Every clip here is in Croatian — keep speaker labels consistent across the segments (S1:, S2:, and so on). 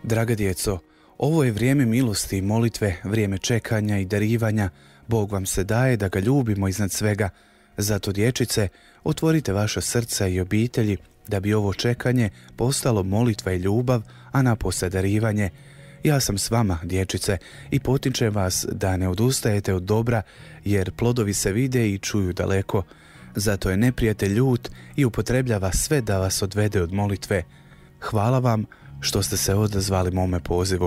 S1: Draga djeco, ovo je vrijeme milosti i molitve, vrijeme čekanja i darivanja. Bog vam se daje da ga ljubimo iznad svega. Zato, dječice, otvorite vaša srca i obitelji da bi ovo čekanje postalo molitva i ljubav, a napose darivanje. Ja sam s vama, dječice, i potičem vas da ne odustajete od dobra, jer plodovi se vide i čuju daleko. Zato je neprijatelj ljut i upotrebljava sve da vas odvede od molitve. Hvala vam što ste se odazvali mome pozivu.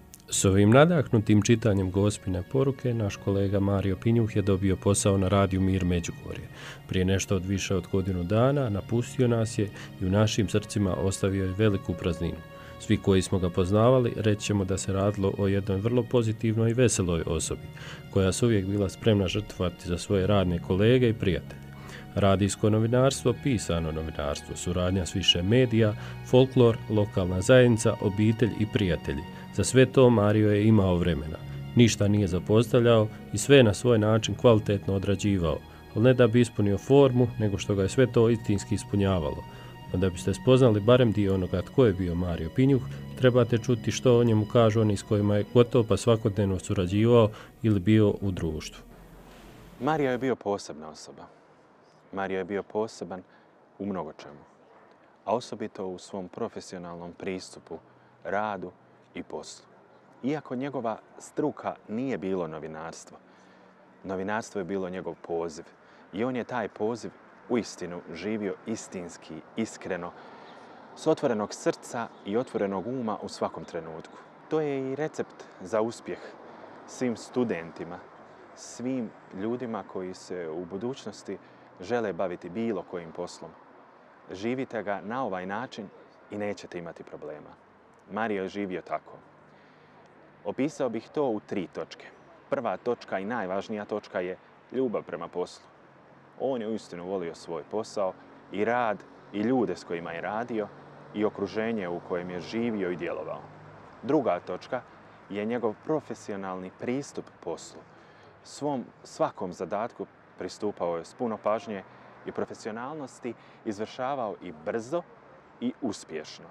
S2: S ovim nadahnutim čitanjem Gospine poruke, naš kolega Mario Pinjuh je dobio posao na radiju Mir Međugorje. Prije nešto od više od godinu dana napustio nas je i u našim srcima ostavio je veliku prazninu. Svi koji smo ga poznavali reći ćemo da se radilo o jednoj vrlo pozitivnoj i veseloj osobi, koja se uvijek bila spremna žrtvovati za svoje radne kolege i prijatelje. Radijsko novinarstvo, pisano novinarstvo, suradnja s više medija, folklor, lokalna zajednica, obitelj i prijatelji. Za sve to Mario je imao vremena. Ništa nije zapostavljao i sve je na svoj način kvalitetno odrađivao, ali ne da bi ispunio formu, nego što ga je sve to istinski ispunjavalo. Pa da biste spoznali barem dio onoga tko je bio Mario Pinjuh, trebate čuti što o njemu kažu oni s kojima je gotovo pa svakodnevno surađivao ili bio u društvu.
S3: Mario je bio posebna osoba. Mario je bio poseban u mnogo čemu, a osobito u svom profesionalnom pristupu, radu i poslu. Iako njegova struka nije bilo novinarstvo, novinarstvo je bilo njegov poziv i on je taj poziv uistinu živio istinski, iskreno, s otvorenog srca i otvorenog uma u svakom trenutku. To je i recept za uspjeh svim studentima, svim ljudima koji se u budućnosti žele baviti bilo kojim poslom. Živite ga na ovaj način i nećete imati problema. Mario je živio tako. Opisao bih to u 3 točke. Prva točka i najvažnija točka je ljubav prema poslu. On je uistinu volio svoj posao i rad i ljude s kojima je radio i okruženje u kojem je živio i djelovao. Druga točka je njegov profesionalni pristup poslu. Svakom zadatku pristupao je s puno pažnje i profesionalnosti, izvršavao i brzo i uspješno.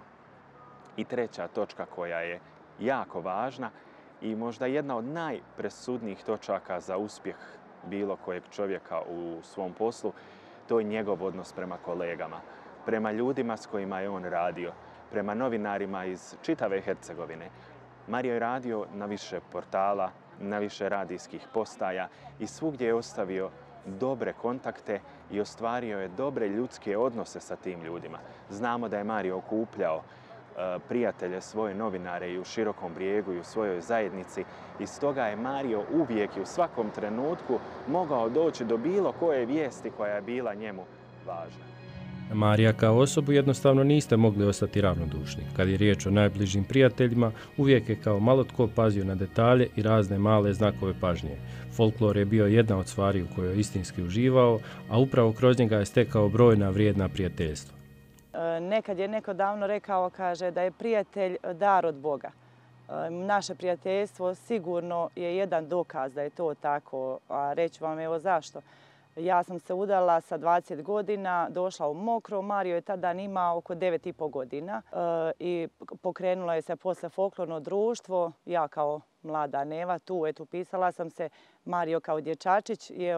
S3: I treća točka koja je jako važna i možda jedna od najpresudnijih točaka za uspjeh bilo kojeg čovjeka u svom poslu, to je njegov odnos prema kolegama, prema ljudima s kojima je on radio, prema novinarima iz čitave Hercegovine. Mario je radio na više portala, na više radijskih postaja i svugdje je ostavio dobre kontakte i ostvario je dobre ljudske odnose sa tim ljudima. Znamo da je Mario okupljao prijatelje, svoje novinare i u Širokom Brijegu i u svojoj zajednici i stoga je Mario uvijek i u svakom trenutku mogao doći do bilo koje vijesti koja je bila njemu važna.
S2: Marija kao osobu jednostavno niste mogli ostati ravnodušni. Kad je riječ o najbližim prijateljima, uvijek je kao malo tko pazio na detalje i razne male znakove pažnje. Folklor je bio jedna od stvari u kojoj je istinski uživao, a upravo kroz njega je stekao brojna vrijedna prijateljstva.
S4: Nekad je neko davno rekao, kaže, da je prijatelj dar od Boga. Naše prijateljstvo sigurno je jedan dokaz da je to tako, a reći vam evo zašto. Ja sam se udala sa 20 godina, došla u Mokro, Mario je tada imao oko 9,5 godina i pokrenulo je se posle folklorno društvo. Ja kao mlada neva tu, upisala sam se. Mario kao dječačić je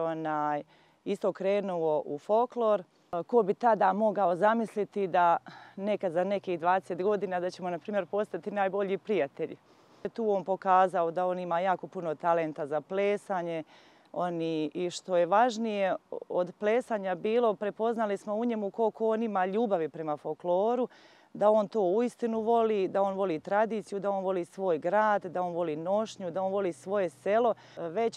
S4: isto krenuo u folklor. Ko bi tada mogao zamisliti da nekad za nekih 20 godina da ćemo, na primjer, postati najbolji prijatelji. Tu on pokazao da on ima jako puno talenta za plesanje. I što je važnije od plesanja bilo, prepoznali smo u njemu koliko on ima ljubavi prema folkloru, da on to uistinu voli, da on voli tradiciju, da on voli svoj grad, da on voli nošnju, da on voli svoje selo. Već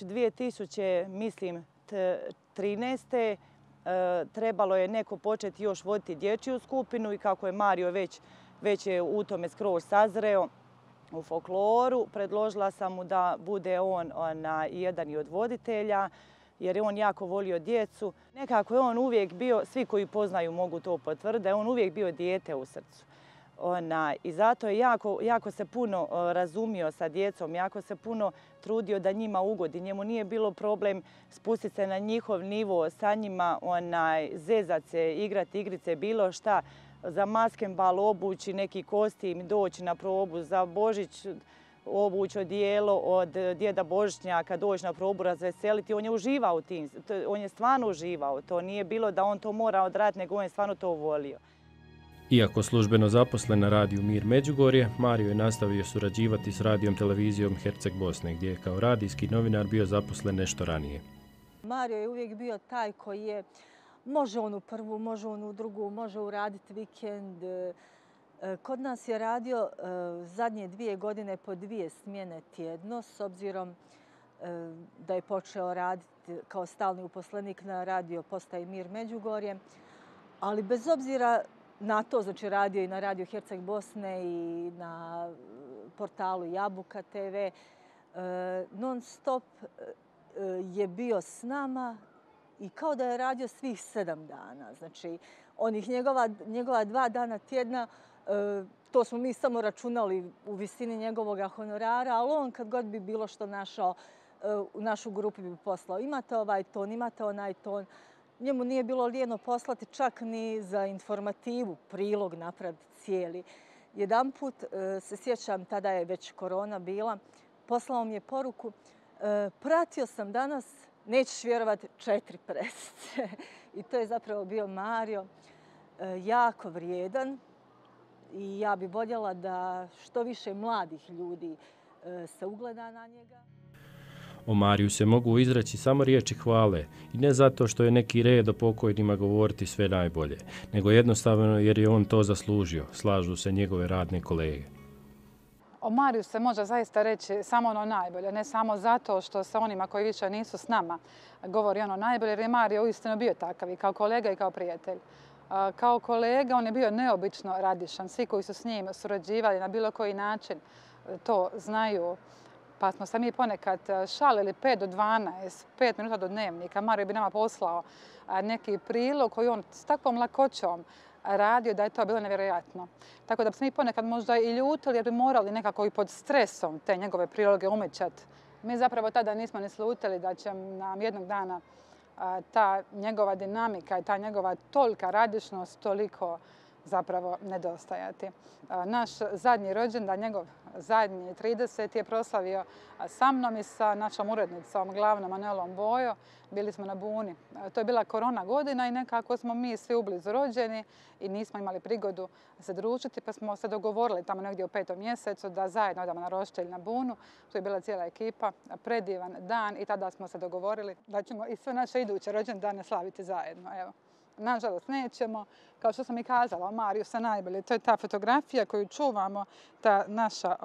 S4: 2013. Trebalo je neko početi još voditi dječju skupinu i kako je Mario već je u tome skroz sazreo u folkloru, predložila sam mu da bude on jedan i od voditelja, jer je on jako volio djecu. Nekako je on uvijek bio, svi koji poznaju mogu to potvrditi, da je on uvijek bio dijete u srcu. I zato je jako se puno razumio sa djecom, jako se puno trudio da njima ugodi. Njemu nije bilo problem spustiti se na njihov nivo, sa njima zezat se, igrati igrice, bilo šta. za maskenbal obući neki kostim, doći na probu, za Božić obući odijelo od djeda Božićnjaka, doći na probu, razveseliti. On je uživao u tim, on je stvarno uživao. To nije bilo da on to mora odraditi, nego on je stvarno to volio.
S2: Iako službeno zaposlen na radiju Mir Međugorje, Mario je nastavio surađivati s radijom televizijom Herceg Bosne, gdje je kao radijski novinar bio zaposlen nešto ranije.
S5: Mario je uvijek bio taj koji je, može on u prvu, može on u drugu, može uraditi vikend. Kod nas je radio zadnje 2 godine po 2 smjene tjedno, s obzirom da je počeo raditi kao stalni uposlenik na radio postaji Mir Međugorje. Ali bez obzira na to, znači radio i na radiju Herceg Bosne i na portalu Jabuka TV, non stop je bio s nama i kao da je radio svih 7 dana. Znači, onih njegova 2 dana tjedna, to smo mi samo računali u visini njegovog honorara, ali on kad god bi bilo što našao, u našu grupu bi poslao. Imate ovaj ton, imate onaj ton. Njemu nije bilo lijeno poslati čak ni za informativu, prilog napraviti cijeli. Jedanput se sjećam, tada je već korona bila, poslao mi je poruku, pratio sam danas, nećeš vjerovati, 4 presice. I to je zapravo bio Mario, jako vrijedan i ja bi voljela da što više mladih ljudi se ugleda na njega.
S2: O Mariju se mogu izreći samo riječi hvale i ne zato što je neki red o pokojnima govoriti sve najbolje, nego jednostavno jer je on to zaslužio, slažu se njegove radne kolege.
S6: O Mariju se može zaista reći samo ono najbolje, ne samo zato što sa onima koji više nisu s nama govori ono najbolje, jer je Mario uistinu bio takav i kao kolega i kao prijatelj. Kao kolega on je bio neobično radišan, svi koji su s njim surađivali na bilo koji način to znaju. Pa smo se mi ponekad šalili 5 do 12, 5 minuta do dnevnika. Mario bi nama poslao neki prilog koji on s takvom lakoćom radio da je to bilo nevjerojatno. Tako da bi se mi ponekad možda i ljutili jer bi morali nekako i pod stresom te njegove priloge umećati. Mi zapravo tada nismo ni slutili da će nam jednog dana ta njegova dinamika i ta njegova tolika radišnost toliko zapravo nedostajati. Naš zadnji rođendan, njegov zadnji 30. je proslavio sa mnom i sa našom urednicom, glavnom Manelom Bojo. Bili smo na Buni. To je bila korona godina i nekako smo mi svi ublizu rođeni i nismo imali prigodu se družiti, pa smo se dogovorili tamo negdje u 5. mjesecu da zajedno odemo na Roštilj na Bunu. Tu je bila cijela ekipa, predivan dan i tada smo se dogovorili da ćemo i sve naše iduće rođendane slaviti zajedno. Evo. Nažalost, nećemo. Kao što sam i kazala, o Mariju se najbolje. To je ta fotografija koju čuvamo, ta naša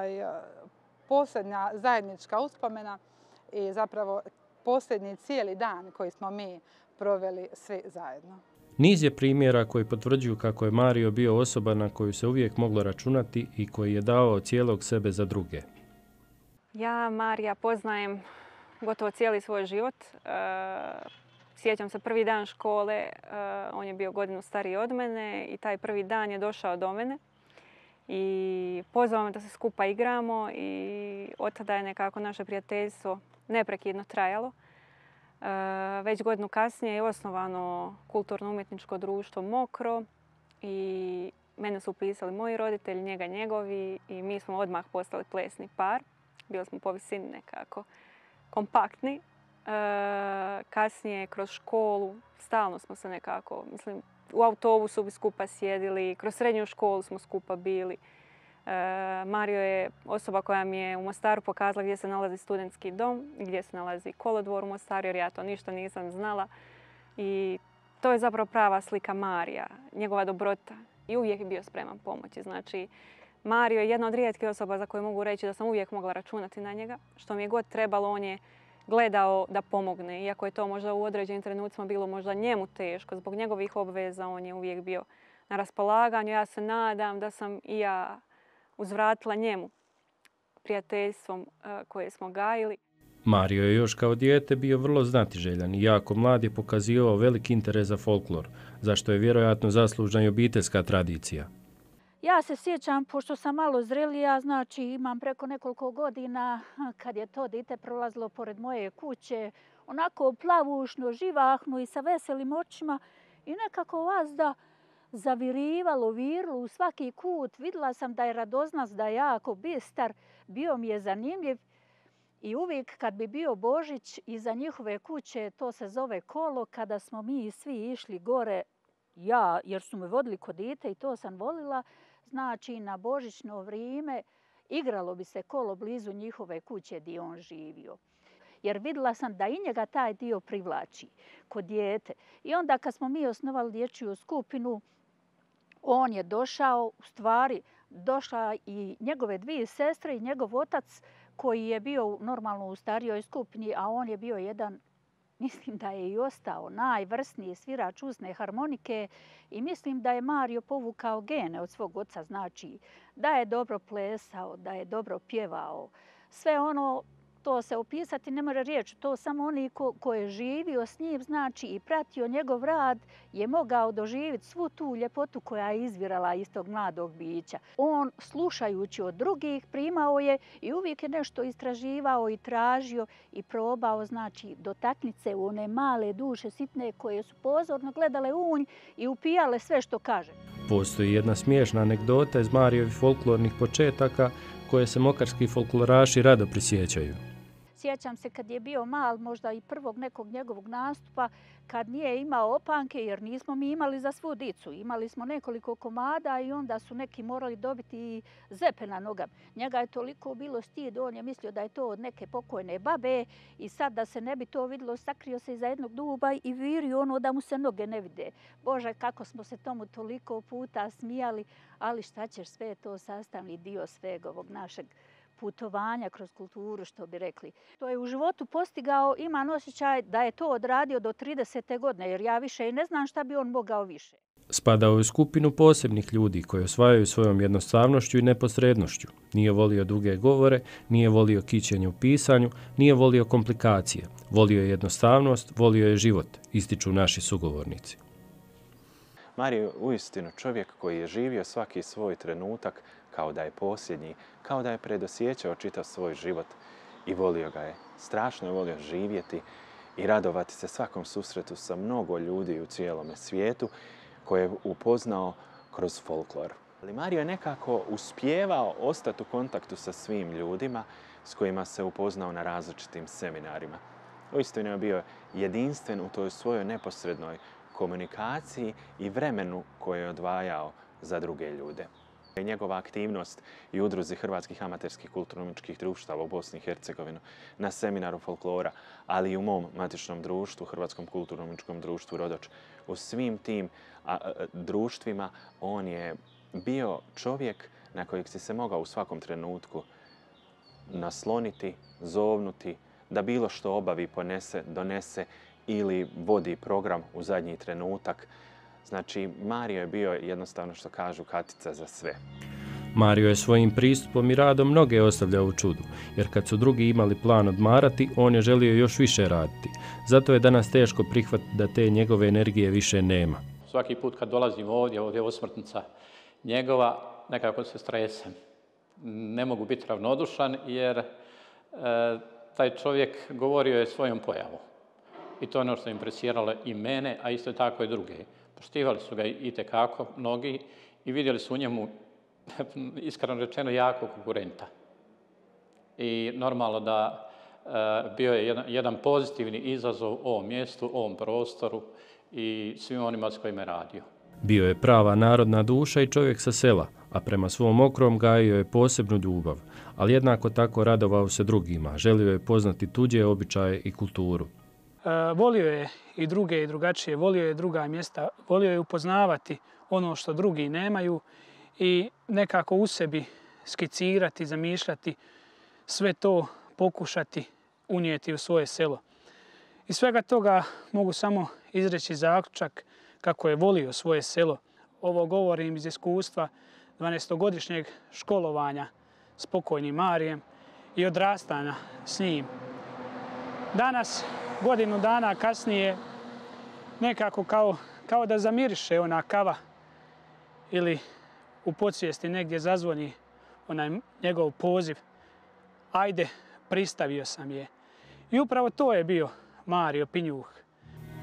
S6: posljednja zajednička uspomena i zapravo posljednji cijeli dan koji smo mi proveli svi zajedno.
S2: Niz je primjera koji potvrđuju kako je Mario bio osoba na koju se uvijek moglo računati i koji je davao cijelog sebe za druge.
S7: Ja Marija poznajem gotovo cijeli svoj život. Sjećam se prvi dan škole, on je bio godinu stariji od mene i taj prvi dan je došao do mene i pozvao me da se skupa igramo i od tada je nekako naše prijateljstvo neprekidno trajalo. Već godinu kasnije je osnovano kulturno-umjetničko društvo Mokro i mene su upisali moji roditelji, njega njegovi i mi smo odmah postali plesni par. Bili smo po visini nekako kompaktni. Kasnije kroz školu stalno smo se nekako, mislim, u autobusu bi skupa sjedili, kroz srednju školu smo skupa bili. Mario je osoba koja mi je u Mostaru pokazala gdje se nalazi studentski dom, gdje se nalazi kolodvor u Mostaru, jer ja to ništa nisam znala. I to je zapravo prava slika Marija, njegova dobrota. I uvijek je bio spreman pomoći. Znači, Mario je jedna od rijetkih osoba za koje mogu reći da sam uvijek mogla računati na njega. Što mi je god trebalo, on je gledao da pomogne. Iako je to možda u određenim trenucima bilo možda njemu teško, zbog njegovih obveza on je uvijek bio na raspolaganju. Ja se nadam da sam i ja uzvratila njemu prijateljstvom koje smo gajili.
S2: Mario je još kao dijete bio vrlo znatiželjan i jako mlad je pokazivao veliki interes za folklor, za što je vjerojatno zaslužna i obiteljska tradicija.
S8: Ja se sjećam, pošto sam malo zrelija, znači imam preko nekoliko godina, kad je to dite prolazilo pored moje kuće, onako plavušno, živahno i sa veselim očima i nekako vas da zavirivalo, virilo u svaki kut. Vidjela sam da je radoznas, da je jako bistar, bio mi je zanimljiv. I uvijek kad bi bio Božić iza njihove kuće, to se zove kolo, kada smo mi svi išli gore, ja, jer su me vodili kod dite i to sam volila, znači na božićno vrijeme igralo bi se kolo blizu njihove kuće gdje on živio. Jer vidjela sam da i njega taj dio privlači kod dijete. I onda kad smo mi osnovali dječju skupinu, on je došao, u stvari došla i njegove dvije sestre i njegov otac koji je bio normalno u starijoj skupini, a on je bio jedan, mislim da je i ostao najvrsniji svirač usne harmonike i mislim da je Mario povukao gene od svog oca, znači da je dobro plesao, da je dobro pjevao. Sve ono, to se opisati ne može riječ, to samo oni ko je živio s njim, znači i pratio njegov rad, je mogao doživjeti svu tu ljepotu koja je izvirala iz tog mladog bića. On, slušajući od drugih, primao je i uvijek je nešto istraživao i tražio i probao, znači dotakniti se u one male duše sitne koje su pozorno gledale u nj i upijale sve što kaže.
S2: Postoji jedna smiješna anegdota iz Marijevih folklornih početaka koje se mokarski folkloraši rado prisjećaju.
S8: Sjećam se kad je bio mal, možda i prvog nekog njegovog nastupa, kad nije imao opanke, jer nismo mi imali za svu dicu. Imali smo nekoliko komada i onda su neki morali dobiti i zepe na nogama. Njega je toliko bilo stid, on je mislio da je to od neke pokojne babe i sad da se ne bi to vidjelo, sakrio se iza jednog duba i virio ono da mu se noge ne vide. Bože, kako smo se tomu toliko puta smijali, ali šta ćeš, sve je to sastavni dio sveg ovog našeg putovanja kroz kulturu, što bi rekli. To je u životu postigao, imam osjećaj da je to odradio do 30. godine, jer ja više i ne znam šta bi on mogao više.
S2: Spadao je u skupinu posebnih ljudi koji osvajaju svojom jednostavnošću i neposrednošću. Nije volio duge govore, nije volio kićenje u pisanju, nije volio komplikacije. Volio je jednostavnost, volio je život, ističu naši sugovornici.
S3: Mario je uistinu čovjek koji je živio svaki svoj trenutak kao da je posljednji, kao da je predosjećao čitav svoj život i volio ga je. Strašno je volio živjeti i radovati se svakom susretu sa mnogo ljudi u cijelome svijetu koje je upoznao kroz folklor. Ali Mario je nekako uspijevao ostati u kontaktu sa svim ljudima s kojima se upoznao na različitim seminarima. Uistinu je bio jedinstven u toj svojoj neposrednoj komunikaciji i vremenu koje je odvajao za druge ljude. Njegova aktivnost i udruzi Hrvatskih amaterskih kulturno-umjetničkih društava u Bosni i Hercegovini na seminaru folklora, ali i u mom matičnom društvu, Hrvatskom kulturno-umjetničkom društvu Rodoč. U svim tim društvima on je bio čovjek na kojeg si se mogao u svakom trenutku nasloniti, zovnuti, da bilo što obavi, ponese, donese ili vodi program u zadnji trenutak. Znači, Mario je bio jednostavno, što kažu, katica za sve.
S2: Mario je svojim pristupom i radom mnoge ostavljao u čudu, jer kad su drugi imali plan odmarati, on je želio još više raditi. Zato je danas teško prihvatiti da te njegove energije više nema.
S9: Svaki put kad dolazim ovdje je osmrtnica njegova, nekako se stresem. Ne mogu biti ravnodušan jer taj čovjek govorio je svojom pojavom. I to je ono što je impresiralo i mene, a isto tako i druge. Poštivali su ga itekako mnogi i vidjeli su u njemu, iskreno rečeno, jako konkurenta. I normalno da bio je jedan pozitivni izazov ovom mjestu, ovom prostoru i svim onima s kojima je radio.
S2: Bio je prava narodna duša i čovjek sa sela, a prema svom okrom gajio je posebnu ljubav, ali jednako tako radovao se drugima, želio je poznati tuđe običaje i kulturu.
S10: Volio je i druge i drugačije, volio je druga mjesta, volio je upoznavati ono što drugi nemaju i nekako u sebi skicirati, zamišljati, sve to pokušati unijeti u svoje selo. Iz svega toga mogu samo izreći zaključak kako je volio svoje selo. Ovo govorim iz iskustva 12-godišnjeg školovanja s pokojnim Marijem i odrastanja s njim. Danas, godinu dana kasnije, nekako kao da zamiriše ona kava ili u podsvijesti negdje zazvoni onaj njegov poziv. Ajde, pristavio sam je. I upravo to je bio Mario Pinjuh.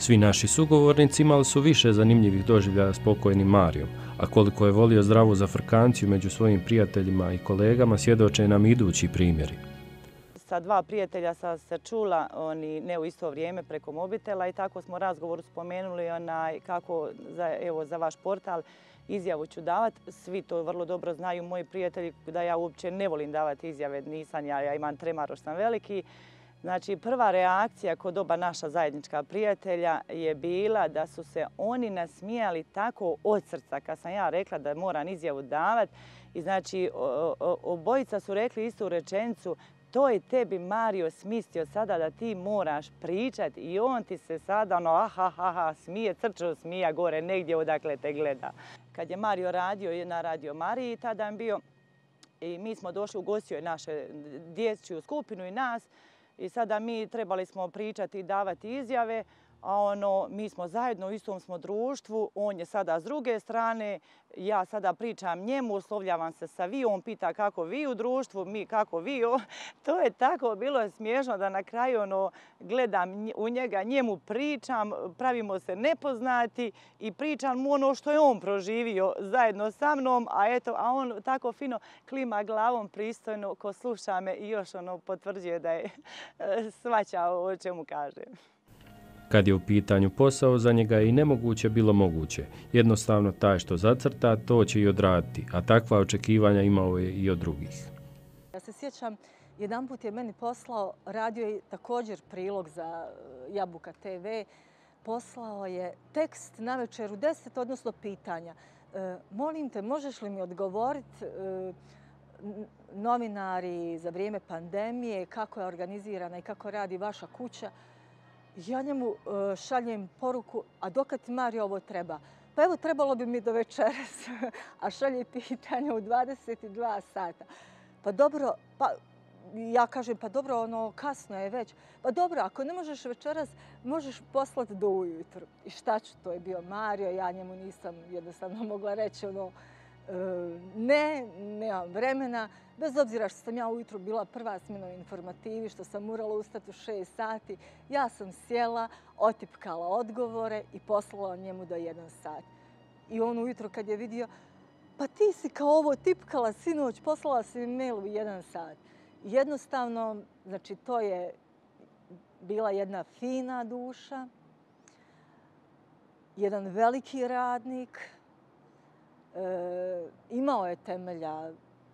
S2: Svi naši sugovornici imali su više zanimljivih doživljaja s pokojnim Marijom, a koliko je volio zdravu zafrkanciju među svojim prijateljima i kolegama svjedoče nam idući primjeri.
S4: Sa dva prijatelja sam se čula, ne u isto vrijeme, preko mobitela i tako smo u razgovoru spomenuli kako za vaš portal izjavu ću davati. Svi to vrlo dobro znaju, moji prijatelji, da ja uopće ne volim davati izjave, nisam ja imam tremar, još sam veliki. Znači, prva reakcija kod oba naša zajednička prijatelja je bila da su se oni nasmijali tako od srca kad sam ja rekla da moram izjavu davati. I znači, obojica su rekli istu rečenicu: to je tebi Mario smislio sada da ti moraš pričati, i on ti se sada smije, crčo smija gore negdje odakle te gleda. Kad je Mario radio na Radio Mariji, tada je bio, i mi smo došli, ugostio je naše dječju skupinu i nas, i sada mi trebali smo pričati i davati izjave, a mi smo zajedno u istom smo društvu, on je sada s druge strane, ja sada pričam njemu, oslovljavam se sa vi, on pita kako vi u društvu, mi kako vi. To je tako bilo smiješno da na kraju gledam u njega, njemu pričam, pravimo se nepoznati i pričam mu ono što je on proživio zajedno sa mnom, a on tako fino klima glavom pristojno ko sluša me i još potvrđuje da je shvaćao o čemu kažem.
S2: Kad je u pitanju posao, za njega je i nemoguće bilo moguće. Jednostavno taj što zacrta, to će i odraditi, a takva očekivanja imao je i od drugih.
S5: Ja se sjećam, jedanput je meni poslao, radio je također prilog za Jabuka TV, poslao je tekst navečer u 10, odnosno pitanja. Molim te, možeš li mi odgovoriti novinari za vrijeme pandemije, kako je organizirana i kako radi vaša kuća? Ja njemu šaljem poruku: a dokad ti, Mario, ovo treba? Pa evo, trebalo bi mi do večeras, a šalje pitanje u 22 sata. Pa dobro, ja kažem, pa dobro, kasno je već. Pa dobro, ako ne možeš večeras, možeš poslati do ujutro. I šta ću, to je bio Mario, ja njemu nisam jednostavno mogla reći nemam vremena. Bez obzira što sam ja ujutro bila prva smjena u informativi, što sam morala ustati u 6 sati, ja sam sjela, otipkala odgovore i poslala njemu do 1 sat. I on ujutro kad je vidio: pa ti si kao ovo tipkala sinoć, poslala si mi mail u 1 sat. Jednostavno, znači, to je bila jedna fina duša, jedan veliki radnik, imao je temelja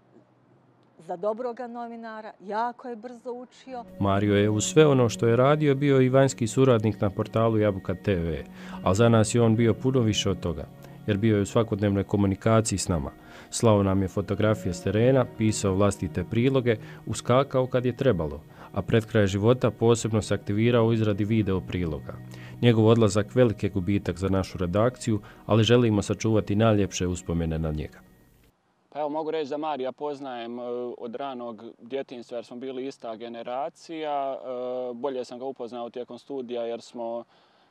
S5: za dobroga novinara, jako je brzo učio.
S2: Mario je uz sve ono što je radio bio i vanjski suradnik na portalu Jabuka TV, ali za nas je on bio puno više od toga, jer bio je u svakodnevnoj komunikaciji s nama. Slao nam je fotografije s terena, pisao vlastite priloge, uskakao kad je trebalo, a pred kraj života posebno se aktivirao u izradi video priloga. Njegov odlazak velik je gubitak za našu redakciju, ali želimo sačuvati najljepše uspomene na njega.
S11: Pa evo, mogu reći da Marija poznajem od ranog djetinjstva jer smo bili ista generacija. Bolje sam ga upoznao tijekom studija jer smo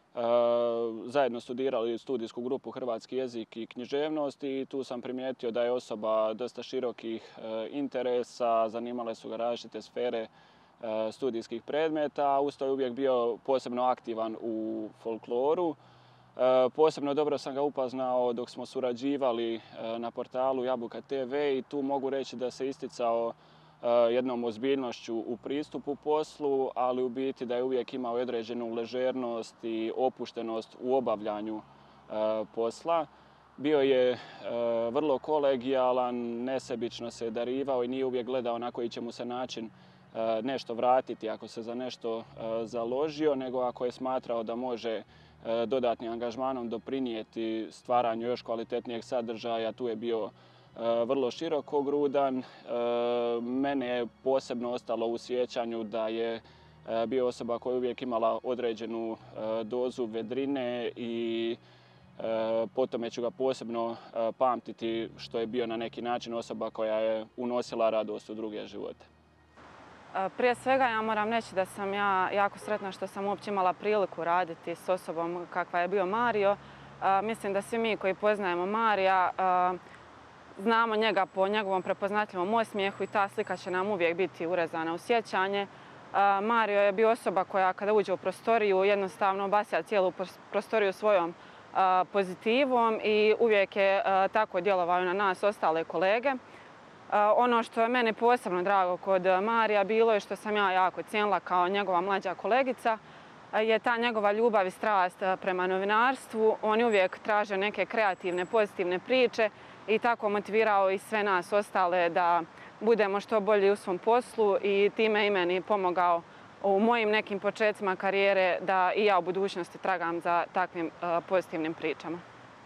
S11: zajedno studirali studijsku grupu Hrvatski jezik i književnost i tu sam primijetio da je osoba dosta širokih interesa, zanimale su ga različite sfere studijskih predmeta, uz to je uvijek bio posebno aktivan u folkloru. Posebno dobro sam ga upoznao dok smo surađivali na portalu Jabuka TV i tu mogu reći da se isticao jednom ozbiljnošću u pristupu poslu, ali u biti da je uvijek imao određenu ležernost i opuštenost u obavljanju posla. Bio je vrlo kolegijalan, nesebično se darivao i nije uvijek gledao na koji će mu se način nešto vratiti ako se za nešto založio, nego ako je smatrao da može dodatnim angažmanom doprinijeti stvaranju još kvalitetnijeg sadržaja, tu je bio vrlo širokogrudan. Mene je posebno ostalo u sjećanju da je bio osoba koja je uvijek imala određenu dozu vedrine i po tome ću ga posebno pamtiti što je bio na neki način osoba koja je unosila radost u druge živote.
S12: Prije svega ja moram reći da sam ja jako sretna što sam uopće imala priliku raditi s osobom kakva je bio Mario. Mislim da svi mi koji poznajemo Marija znamo njega po njegovom prepoznatljivom osmijehu i ta slika će nam uvijek biti urezana u sjećanje. Mario je bio osoba koja kada uđe u prostoriju jednostavno obasja cijelu prostoriju svojom pozitivom i uvijek je tako djelovao na nas ostale kolege. Ono što je mene posebno drago kod Marija bilo je što sam ja jako cijenila kao njegova mlađa kolegica, je ta njegova ljubav i strast prema novinarstvu. On je uvijek tražio neke kreativne, pozitivne priče i tako motivirao i sve nas ostale da budemo što bolji u svom poslu i time i meni pomogao u mojim nekim početcima karijere da i ja u budućnosti tragam za takvim pozitivnim pričama.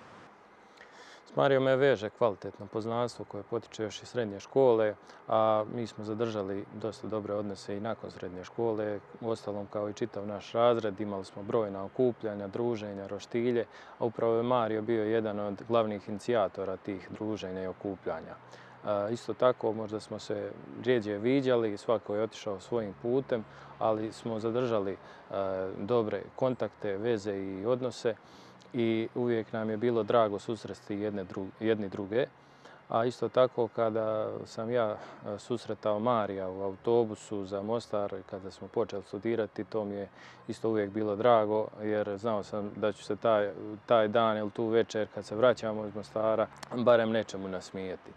S2: S Marijom me veže kvalitetno poznanstvo koje potiče još iz srednje škole, a mi smo zadržali dosta dobre odnose i nakon srednje škole. Uostalom, kao i čitav naš razred, imali smo brojna okupljanja, druženja, roštilje, a upravo je Mario bio jedan od glavnih inicijatora tih druženja i okupljanja. Isto tako, možda smo se rjeđe viđali, svako je otišao svojim putem, ali smo zadržali dobre kontakte, veze i odnose i uvijek nam je bilo drago susresti jedni druge. A isto tako, kada sam ja susretao Marija u autobusu za Mostar, kada smo počeli studirati, to mi je isto uvijek bilo drago, jer znao sam da ću se taj dan ili tu večer, kad se vraćamo iz Mostara, barem nečemu nasmijeti.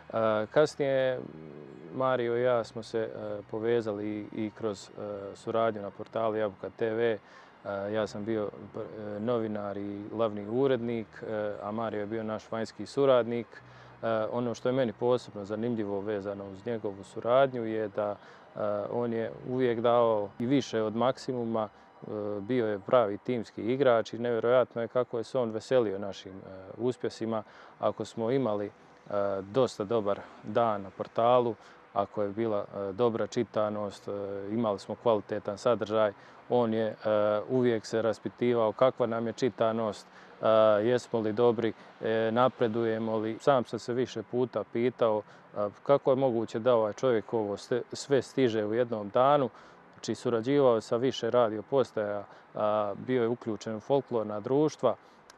S2: Kasnije Mario i ja smo se povezali i kroz suradnju na portalu Jabuka TV. Ja sam bio novinar i glavni urednik, a Mario je bio naš vanjski suradnik. Ono što je meni posebno zanimljivo vezano uz njegovu suradnju je da on je uvijek dao i više od maksimuma, bio je pravi timski igrač i nevjerojatno je kako je se on veselio našim uspjesima. Ako smo imali dosta dobar dan na portalu, ako je bila dobra čitanost, imali smo kvalitetan sadržaj, on je uvijek se raspitivao kakva nam je čitanost, jesmo li dobri, napredujemo li. Sam sam se više puta pitao kako je moguće da ovaj čovjek ovo sve stiže u jednom danu. Znači, surađivao sa više radio postaja, bio je uključen u folklorna društva,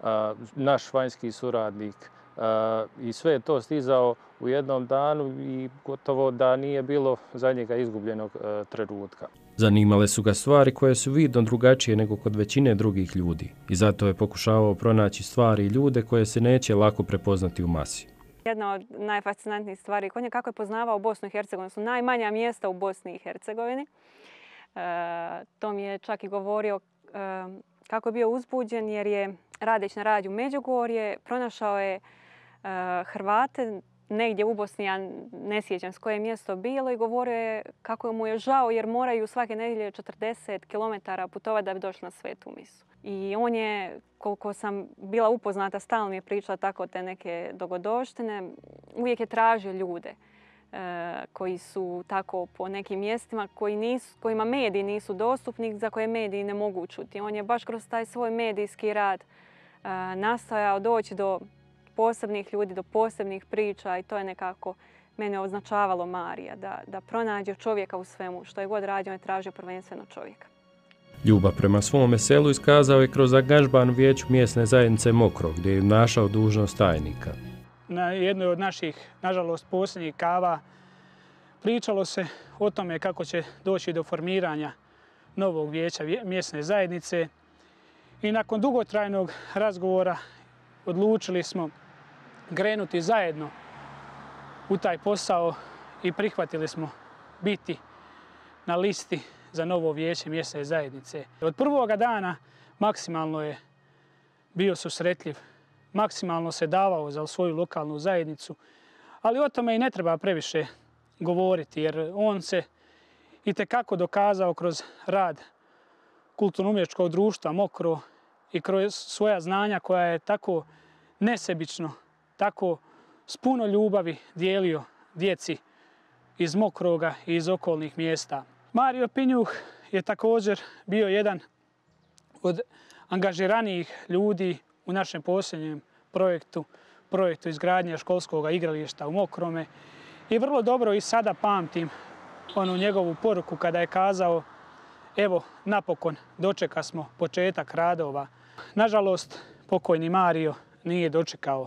S2: naš vanjski suradnik, i sve je to stizao u jednom danu i gotovo da nije bilo za njega izgubljenog trenutka. Zanimale su ga stvari koje su vidno drugačije nego kod većine drugih ljudi i zato je pokušavao pronaći stvari i ljude koje se neće lako prepoznati u masi.
S7: Jedna od najfascinantnijih stvari kod nje kako je poznavao Bosnu i Hercegovinu, su najmanja mjesta u Bosni i Hercegovini. To mi je čak i govorio kako je bio uzbuđen jer je radeći na radiju Međugorje pronašao je Hrvate negdje u Bosni, ja ne sjećam s koje mjesto bilo, i govorio je kako mu je žao jer moraju svake nedjelje 40 km putovati da bi došli na svetu misu. I on je, koliko sam bila upoznata, stalno mi je pričala tako te neke dogodoštine, uvijek je tražio ljude koji su tako po nekim mjestima kojima mediji nisu dostupni, za koje mediji ne mogu čuti. On je baš kroz taj svoj medijski rad nastojao doći do posebnih ljudi, do posebnih priča i to je nekako mene označavalo Marija, da pronađe čovjeka u svemu. Što je god radio, on je tražio prvenstveno čovjeka.
S2: Ljubav prema svome selu iskazao je kroz angažman u vijeću mjesne zajednice Mokro, gdje je našao dužnost tajnika.
S10: Na jednoj od naših, nažalost, posljednjih kava pričalo se o tome kako će doći do formiranja novog vijeća mjesne zajednice i nakon dugotrajnog razgovora odlučili smo krenuti zajedno u taj posao i prihvatili smo biti na listi za novo vijeće mjesne zajednice. Od prvoga dana maksimalno je bio susretljiv, maksimalno se davao za svoju lokalnu zajednicu, ali o tome i ne treba previše govoriti jer on se itekako dokazao kroz rad kulturno-umjetničkog društva Mokro i kroz svoja znanja koja je tako nesebično, tako s puno ljubavi dijelio djeci iz Mokroga i iz okolnih mjesta. Mario Pinjuh je također bio jedan od angažiranijih ljudi u našem posljednjem projektu izgradnje školskog igrališta u Mokrome. I vrlo dobro i sada pamtim onu njegovu poruku kada je kazao evo, napokon dočeka smo početak radova. Nažalost, pokojni Mario nije dočekao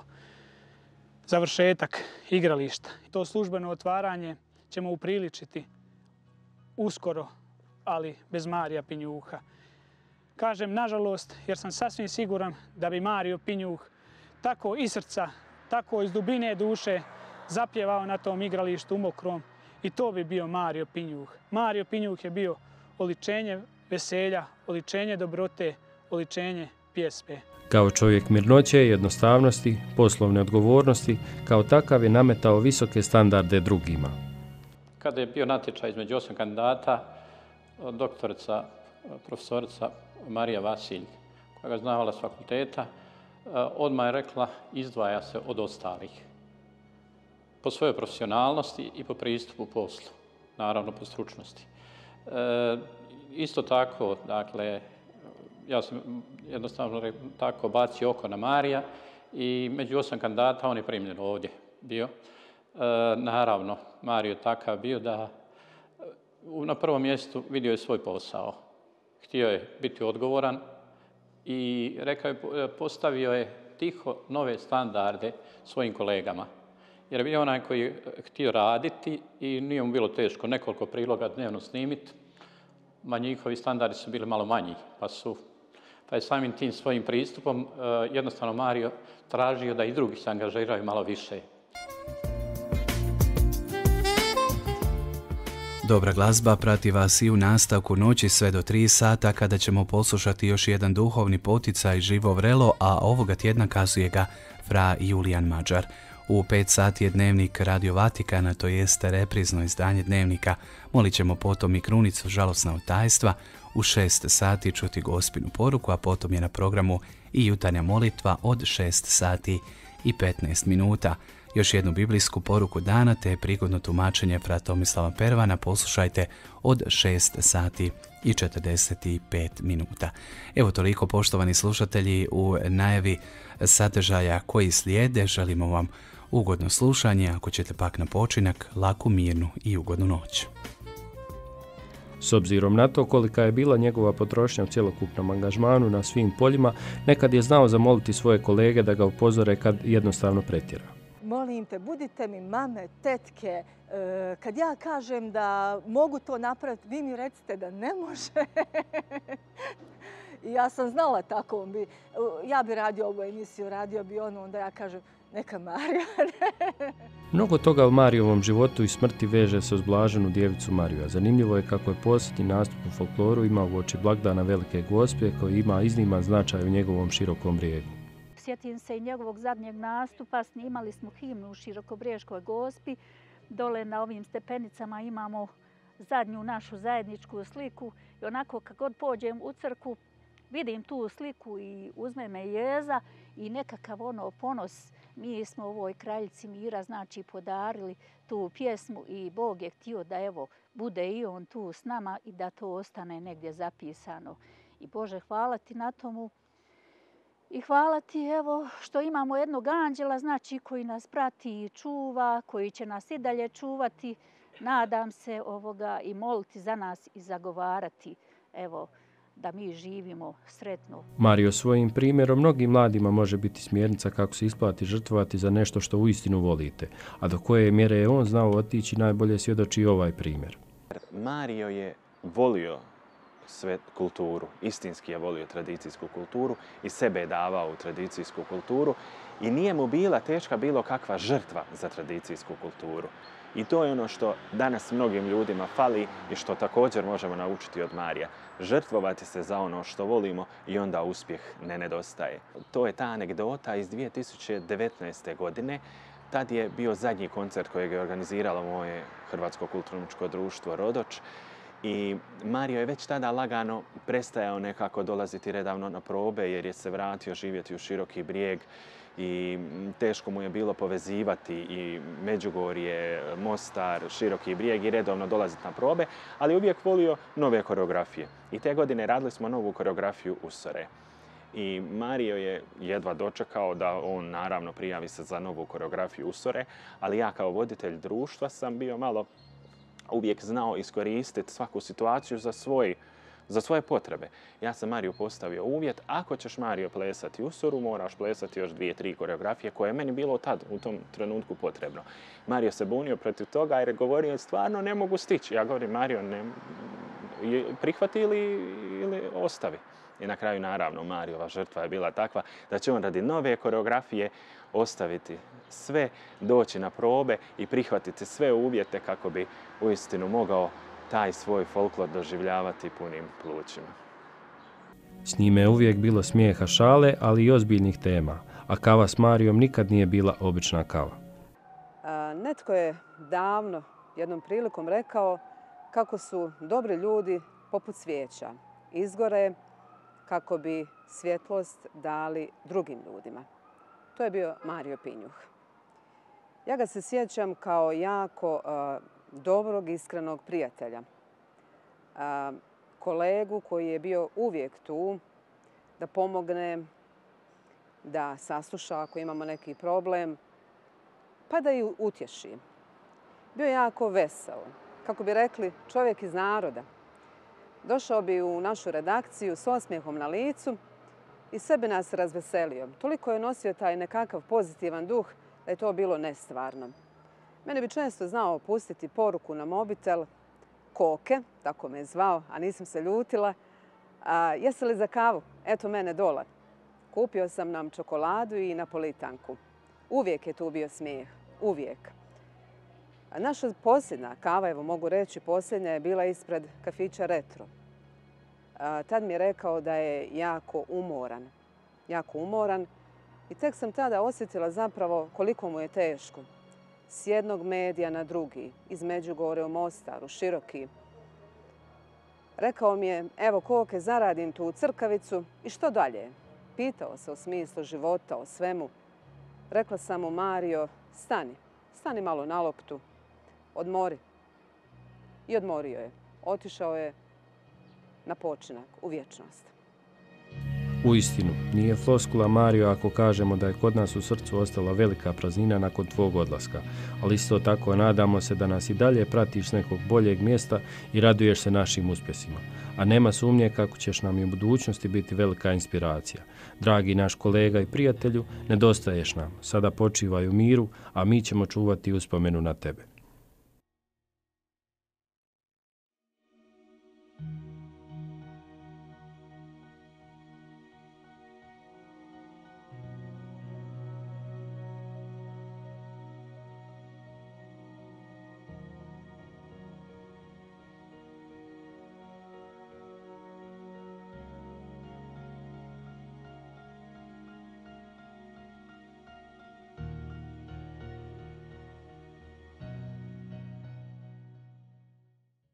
S10: završetak igrališta. To službeno otvaranje ćemo upriličiti uskoro ali bez Marija Pinjuha. Kažem nažalost jer sam sasvim siguran da bi Mario Pinjuh tako iz srca, tako iz dubine duše zapjevao na tom igralištu u Mokrom i to bi bio Mario Pinjuh. Mario Pinjuh je bio oličenje veselja, oličenje dobrote, oličenje pjesme.
S2: Kao čovjek mirnoće, jednostavnosti, poslovne odgovornosti, kao takav je nametao visoke standarde drugima.
S9: Kada je bio natječaj između 8 kandidata, doktorica, profesorica Marija Vasilj, koja ga znavala s fakulteta, odmah je rekla izdvaja se od ostalih. Po svojoj profesionalnosti i po pristupu poslu, naravno po stručnosti. Isto tako, dakle, ja sam jednostavno tako bacio oko na Marija i među 8 kandidata on je primljen ovdje bio. Naravno, Mario je takav bio da na prvom mjestu vidio je svoj posao. Htio je biti odgovoran i postavio je tiho nove standarde svojim kolegama. Jer je bio onaj koji je htio raditi i nije mu bilo teško nekoliko priloga dnevno snimiti, ma njihovi standardi su bili malo manji, pa je samim tim svojim pristupom jednostavno Mario tražio da i drugi se angažiraju malo više.
S1: Dobra glazba prati vas i u nastavku noći sve do 3 sata kada ćemo poslušati još jedan duhovni poticaj Živo vrelo, a ovoga tjedna kazuje ga fra Julijan Mađar. U 5 sati je dnevnik Radio Vatikana, to jeste reprizno izdanje dnevnika. Molit ćemo potom i krunicu žalosna otajstva. U 6 sati čuti Gospinu poruku, a potom je na programu i jutarnja molitva od 6 sati i 15 minuta. Još jednu biblijsku poruku dana te prigodno tumačenje fra Tomislava Pervana poslušajte od 6 sati i 45 minuta. Evo toliko, poštovani slušatelji, u najavi sadržaja koji slijede. Želimo vam ugodno slušanje, ako ćete pak na počinak, laku, mirnu i ugodnu noć.
S2: S obzirom na to kolika je bila njegova potrošnja u cjelokupnom angažmanu na svim poljima, nekad je znao zamoliti svoje kolege da ga upozore kad jednostavno pretjera.
S5: Molim te, budite mi mame, tetke. Kad ja kažem da mogu to napraviti, vi mi recite da ne može. I ja sam znala tako. Ja bi radio ovu emisiju, radio bi ono, onda ja kažem neka Marija.
S2: Mnogo toga u Marijovom životu i smrti veže se uz blaženu djevicu Mariju, a zanimljivo je kako je posljednji nastup u folkloru imao uoči blagdana Velike Gospe, koji ima izniman značaj u njegovom Širokom Brijegu.
S8: Sjetim se i njegovog zadnjeg nastupa, snimali smo himnu u Širokobriješkoj Gospi. Dole na ovim stepenicama imamo zadnju našu zajedničku sliku i onako kad god pođem u crkvu vidim tu sliku i uzme me jeza i nekakav ponos. Mi smo ovoj kraljici mira znači podarili tu pjesmu i Bog je htio da evo bude i on tu s nama i da to ostane negdje zapisano. I Bože, hvala ti na tomu. I hvala ti evo što imamo jednog anđela znači koji nas prati i čuva, koji će nas i dalje čuvati. Nadam se i moliti za nas i zagovarati evo da mi živimo sretno.
S2: Mario svojim primjerom mnogim mladima može biti smjernica kako se isplati žrtvovati za nešto što uistinu volite, a do koje mjere je on znao otići najbolje svjedoči ovaj primjer.
S3: Mario je volio sve kulturu, istinski je volio tradicijsku kulturu i sebe je davao u tradicijsku kulturu i nije mu bila teška bilo kakva žrtva za tradicijsku kulturu. I to je ono što danas mnogim ljudima fali i što također možemo naučiti od Marija. Žrtvovati se za ono što volimo i onda uspjeh ne nedostaje. To je ta anegdota iz 2019. godine. Tad je bio zadnji koncert kojeg je organiziralo moje Hrvatsko kulturno-umjetničko društvo Rodoč. I Mario je već tada lagano prestajao nekako dolaziti redavno na probe jer je se vratio živjeti u Široki Brijeg i teško mu je bilo povezivati i Međugorje, Mostar, Široki Brijeg i redovno dolaziti na probe, ali uvijek volio nove koreografije. I te godine radili smo novu koreografiju Usore. I Mario je jedva dočekao da on naravno prijavi se za novu koreografiju Usore, ali ja kao voditelj društva sam bio malo uvijek znao iskoristiti svaku situaciju za svoje potrebe. Ja sam Mariju postavio uvjet, ako ćeš Mario plesati Usoru, moraš plesati još 2-3 koreografije koje je meni bilo tad u tom trenutku potrebno. Mario se bunio protiv toga jer je govorio stvarno ne mogu stići. Ja govorim Mario, prihvati ili ostavi. I na kraju, naravno, Marijova žrtva je bila takva da će on radi nove koreografije ostaviti sve, doći na probe i prihvatiti sve uvjete kako bi uistinu mogao taj svoj folklor doživljavati punim plućima.
S2: S njime je uvijek bilo smijeha, šale, ali i ozbiljnih tema, a kava s Marijom nikad nije bila obična kava.
S13: Netko je davno jednom prilikom rekao kako su dobri ljudi poput svijeća. Izgore kako bi svjetlost dali drugim ljudima. To je bio Mario Pinjuh. Ja ga se sjećam kao jako dobrog, iskrenog prijatelja. Kolegu koji je bio uvijek tu da pomogne, da sasluša ako imamo neki problem, pa da ju utješi. Bio je jako veseo, kako bi rekli, čovjek iz naroda. Došao bi u našu redakciju s osmijehom na licu i sve bi nas razveselio. Toliko je nosio taj nekakav pozitivan duh da je to bilo nestvarno. Mene bi često znao pustiti poruku na mobitel, Koke, tako me je zvao, a nisam se ljutila. Jesi li za kavu? Eto mene dola. Kupio sam nam čokoladu i napolitanku. Uvijek je tu bio smijeh, uvijek. Naša posljednja kava, evo mogu reći, posljednja je bila ispred kafića Retro. Tad mi je rekao da je jako umoran i tek sam tada osjetila zapravo koliko mu je teško. S jednog medija na drugi, iz Međugorja u Mostaru, Široki. Rekao mi je, evo Koke, zaradim tu crkavicu i što dalje? Pitao se o smislu života, o svemu. Rekla sam mu, Mario, stani malo na loptu, odmori. I odmorio je. Otišao je na počinak, u vječnost.
S2: Uistinu, nije floskula, Mario, ako kažemo da je kod nas u srcu ostala velika praznina nakon tvog odlaska, ali isto tako nadamo se da nas i dalje pratiš s nekog boljeg mjesta i raduješ se našim uspjesima. A nema sumnje kako ćeš nam i u budućnosti biti velika inspiracija. Dragi naš kolega i prijatelju, nedostaješ nam. Sada počivaj u miru, a mi ćemo čuvati uspomenu na tebe.